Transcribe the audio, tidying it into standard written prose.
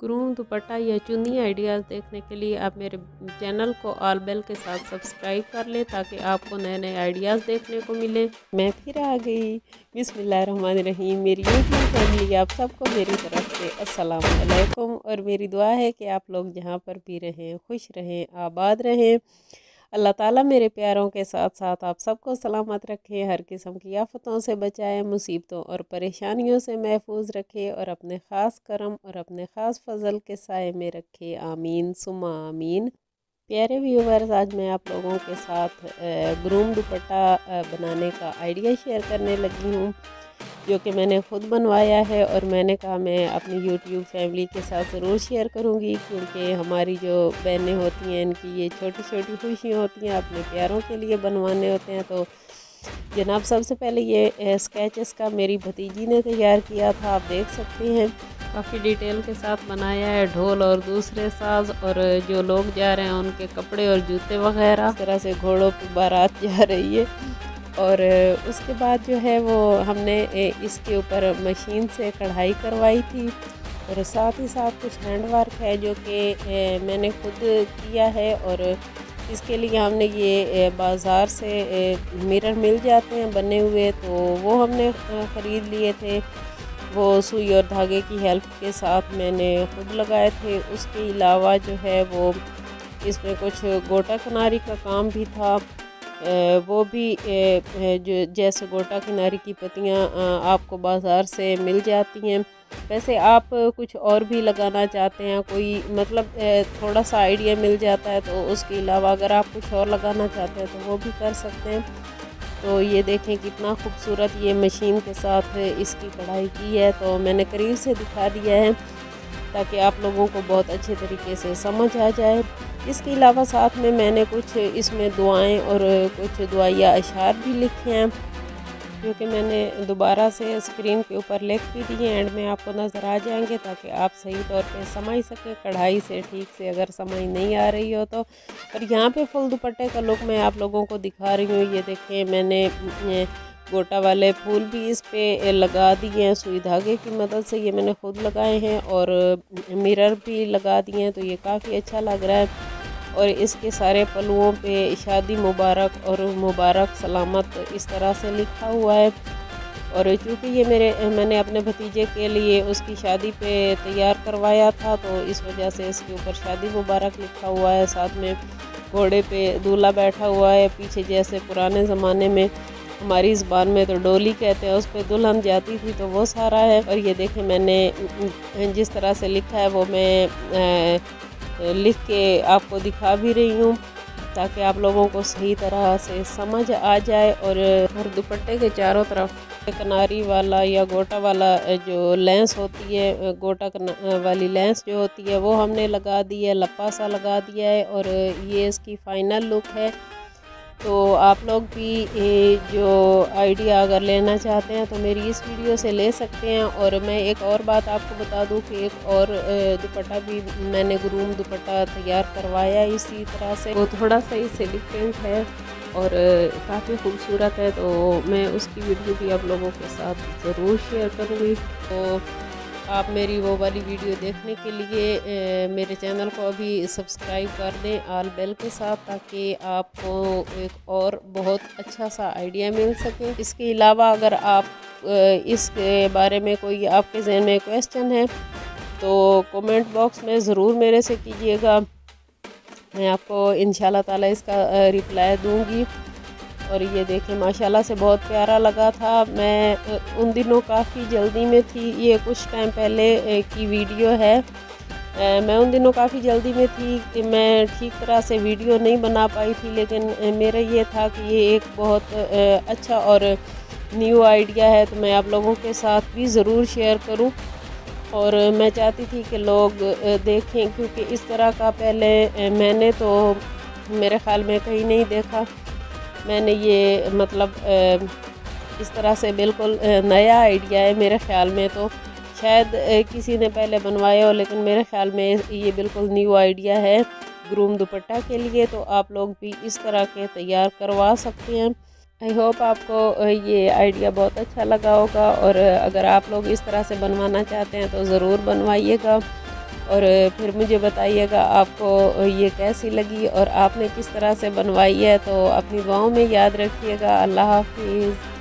क्रूम दुपट्टा या चुन्नी आइडियाज़ देखने के लिए आप मेरे चैनल को ऑल बेल के साथ सब्सक्राइब कर लें ताकि आपको नए नए आइडियाज़ देखने को मिले। मैं फिर आ गई। बिस्मिल्लाहिर्रहमानिर्रहीम। मेरी यूट्यूब फैमिली, आप सबको मेरी तरफ से अस्सलाम वालेकुम। और मेरी दुआ है कि आप लोग जहाँ पर भी रहें खुश रहें, आबाद रहें। अल्लाह ताला मेरे प्यारों के साथ साथ आप सबको सलामत रखे, हर किस्म की आफतों से बचाए, मुसीबतों और परेशानियों से महफूज रखे और अपने ख़ास करम और अपने ख़ास फजल के साए में रखे। आमीन सुम्मा आमीन। प्यारे व्यूवर्स, आज मैं आप लोगों के साथ ग्रूम दुपट्टा बनाने का आइडिया शेयर करने लगी हूँ, जो कि मैंने ख़ुद बनवाया है। और मैंने कहा मैं अपनी यूट्यूब फैमिली के साथ ज़रूर शेयर करूँगी, क्योंकि हमारी जो बहनें होती हैं इनकी ये छोटी छोटी खुशियाँ होती हैं, अपने प्यारों के लिए बनवाने होते हैं। तो जनाब, सबसे पहले ये स्केचेस का मेरी भतीजी ने तैयार किया था, आप देख सकते हैं। काफ़ी डिटेल के साथ बनाया है, ढोल और दूसरे साज, और जो लोग जा रहे हैं उनके कपड़े और जूते वगैरह। इस तरह से घोड़ों पर बारात जा रही है। और उसके बाद जो है वो हमने इसके ऊपर मशीन से कढ़ाई करवाई थी, और साथ ही साथ कुछ हैंड वर्क है जो कि मैंने खुद किया है। और इसके लिए हमने ये बाज़ार से मिरर मिल जाते हैं बने हुए, तो वो हमने ख़रीद लिए थे। वो सुई और धागे की हेल्प के साथ मैंने खुद लगाए थे। उसके अलावा जो है वो इसमें कुछ गोटा किनारी का काम भी था। वो भी जो जैसे गोटा किनारी की पत्तियाँ आपको बाज़ार से मिल जाती हैं। वैसे आप कुछ और भी लगाना चाहते हैं, कोई मतलब थोड़ा सा आइडिया मिल जाता है, तो उसके अलावा अगर आप कुछ और लगाना चाहते हैं तो वो भी कर सकते हैं। तो ये देखें कितना खूबसूरत ये मशीन के साथ इसकी कढ़ाई की है। तो मैंने करीब से दिखा दिया है ताकि आप लोगों को बहुत अच्छे तरीके से समझ आ जाए। इसके अलावा साथ में मैंने कुछ इसमें दुआएं और कुछ दुआया अशार भी लिखे हैं, जो कि मैंने दोबारा से स्क्रीन के ऊपर लिख भी दिए। एंड में आपको नज़र आ जाएंगे ताकि आप सही तौर पे समझ सकें कढ़ाई से ठीक से, अगर समझ नहीं आ रही हो तो। और यहाँ पे फुल दुपट्टे का लुक मैं आप लोगों को दिखा रही हूँ। ये देखें, मैंने गोटा वाले फूल भी इस पे लगा दिए हैं सुई धागे की मदद से। ये मैंने खुद लगाए हैं, और मिरर भी लगा दिए हैं, तो ये काफ़ी अच्छा लग रहा है। और इसके सारे पल्लुओं पे शादी मुबारक और मुबारक सलामत इस तरह से लिखा हुआ है। और चूँकि ये मैंने अपने भतीजे के लिए उसकी शादी पे तैयार करवाया था, तो इस वजह से इसके ऊपर शादी मुबारक लिखा हुआ है। साथ में घोड़े पे दूल्हा बैठा हुआ है, पीछे जैसे पुराने ज़माने में हमारी ज़बान में तो डोली कहते हैं, उस पर दुल्हन जाती थी, तो वो सारा है। और ये देखें, मैंने जिस तरह से लिखा है वो मैं लिख के आपको दिखा भी रही हूँ, ताकि आप लोगों को सही तरह से समझ आ जाए। और हर दुपट्टे के चारों तरफ किनारी वाला या गोटा वाला जो लेंस होती है, गोटा वाली लेंस जो होती है, वो हमने लगा दी है, लप्पा सा लगा दिया है। और ये इसकी फ़ाइनल लुक है। तो आप लोग भी जो आइडिया अगर लेना चाहते हैं तो मेरी इस वीडियो से ले सकते हैं। और मैं एक और बात आपको बता दूं कि एक और दुपट्टा भी मैंने ग्रूम दुपट्टा तैयार करवाया इसी तरह से। वो थोड़ा सा इससे डिफरेंट है और काफ़ी खूबसूरत है, तो मैं उसकी वीडियो भी आप लोगों के साथ ज़रूर शेयर करूँगी। तो आप मेरी वो वाली वीडियो देखने के लिए मेरे चैनल को अभी सब्सक्राइब कर दें ऑल बेल के साथ, ताकि आपको एक और बहुत अच्छा सा आइडिया मिल सके। इसके अलावा अगर आप इसके बारे में कोई आपके जहन में क्वेश्चन है तो कमेंट बॉक्स में ज़रूर मेरे से कीजिएगा, मैं आपको इंशाल्लाह ताला इसका रिप्लाई दूँगी। और ये देखें, माशाल्लाह से बहुत प्यारा लगा था। मैं उन दिनों काफ़ी जल्दी में थी, ये कुछ टाइम पहले की वीडियो है। मैं उन दिनों काफ़ी जल्दी में थी कि मैं ठीक तरह से वीडियो नहीं बना पाई थी, लेकिन मेरा ये था कि ये एक बहुत अच्छा और न्यू आइडिया है, तो मैं आप लोगों के साथ भी ज़रूर शेयर करूं। और मैं चाहती थी कि लोग देखें, क्योंकि इस तरह का पहले मैंने तो मेरे ख़्याल में कहीं नहीं देखा। मैंने ये मतलब इस तरह से बिल्कुल नया आइडिया है मेरे ख़्याल में। तो शायद किसी ने पहले बनवाया हो, लेकिन मेरे ख़्याल में ये बिल्कुल न्यू आइडिया है ग्रूम दुपट्टा के लिए। तो आप लोग भी इस तरह के तैयार करवा सकते हैं। आई होप आपको ये आइडिया बहुत अच्छा लगा होगा। और अगर आप लोग इस तरह से बनवाना चाहते हैं तो ज़रूर बनवाइएगा। और फिर मुझे बताइएगा आपको ये कैसी लगी और आपने किस तरह से बनवाई है। तो अपनी दुआओं में याद रखिएगा। अल्लाह हाफिज़।